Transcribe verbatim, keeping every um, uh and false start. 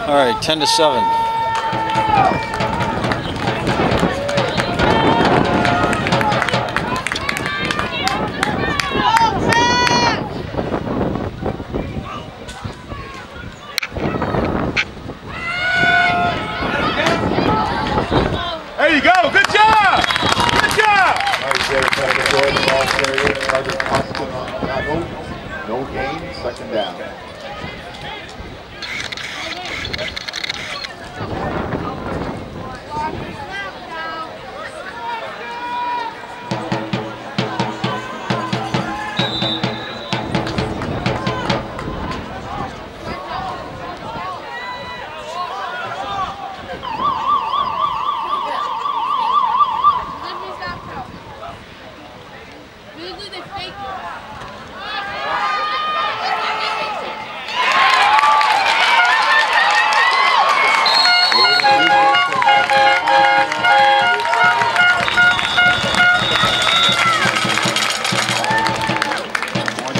All right, ten to seven. There you go. Good job. Good job. No gain, second down.